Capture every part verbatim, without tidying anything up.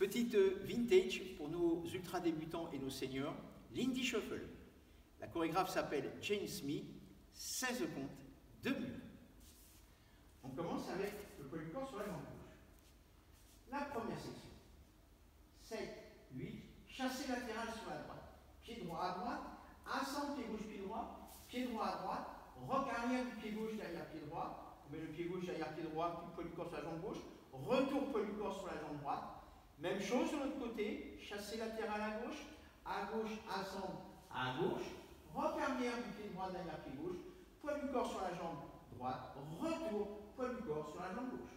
petite vintage pour nos ultra débutants et nos seniors, l'Indie Shuffle. La chorégraphe s'appelle Jane Smith, seize comptes, deux minutes. On commence avec le poids du corps sur la jambe gauche. La première section, sept, huit, chassé latéral sur la droite, pied droit à droite, ascend pied gauche, pied droit, pied droit à droite, rock arrière du pied gauche derrière pied droit, on met le pied gauche derrière pied droit, puis poids du corps sur la jambe gauche, retour poids du corps sur la jambe droite, même chose de l'autre côté, chassé latéral à gauche, à gauche, ascend à gauche, rock arrière du pied droit derrière pied gauche, poids du corps sur la jambe droite, retour, poids du corps sur la jambe gauche.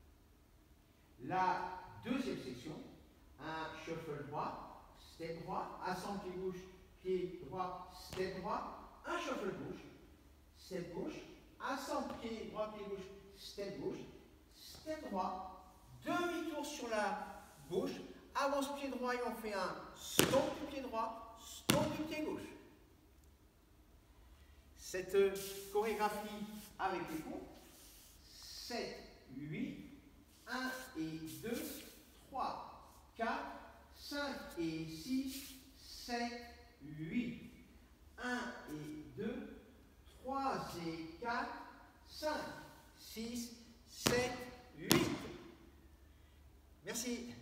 La deuxième section, un shuffle droit, step droit, ascend pied gauche, pied droit, step droit, un shuffle gauche, step gauche, ascend pied droit, pied gauche, step gauche, step droit, demi-tour sur la gauche, avance pied droit et on fait un stomp du pied droit, stomp du pied gauche. Cette chorégraphie avec les comptes, sept, huit, un et deux, trois, quatre, cinq et six, sept, huit, un et deux, trois et quatre, cinq, six, sept, huit. Merci.